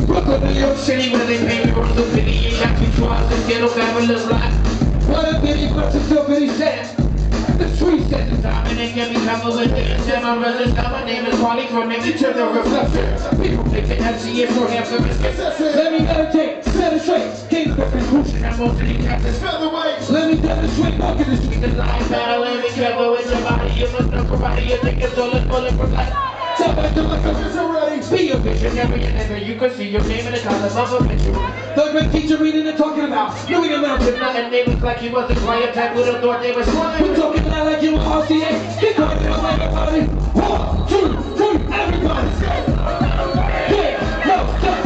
Brooklyn, New York City, where they pay me for the pity. You got two tries and get up, have a little life. What a pity, but it's so pretty sad. The streets at the time, and they get me covered with it. And my brothers know my name is Kweli, for name each other reflection. People think they have to see it for half the biscuits. Let me meditate, set it straight. King of the conclusion, I'm most of the captains. Let me demonstrate, walk in the street. The line battling together with your body. You must know somebody, you think it's all in bullet for life. Tell back to my cousins already. Be a visionary and ever you can see your name in the column of a picture. The great teacher reading and talking about Louis the Mountain. And they look like he was a quiet type with a thought they was flying. You talking about like you were RCA. Get talking about everybody. 1, 2, 3, everybody. Yeah, no, stop.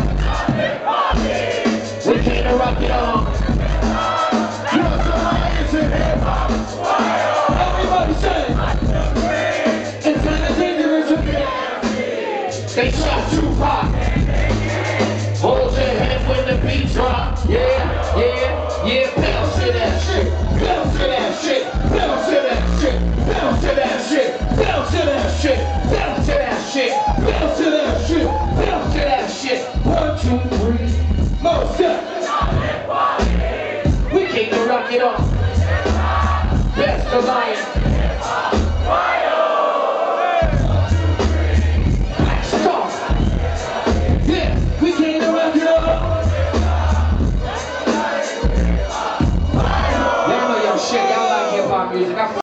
We came to rock it on. You're the highest in hip-hop. Everybody say. It's kind of dangerous. They shot Tupac. Hold your head when the beat drop. Yeah, yeah, yeah. Bounce to that shit. Bounce to that shit. Bounce to that shit. Bounce to that shit. Bounce to that shit. Bounce to that shit. Bounce to that shit. Bounce to that shit. 1, 2, 3. Most step. We came to rock it off. Best Alliance.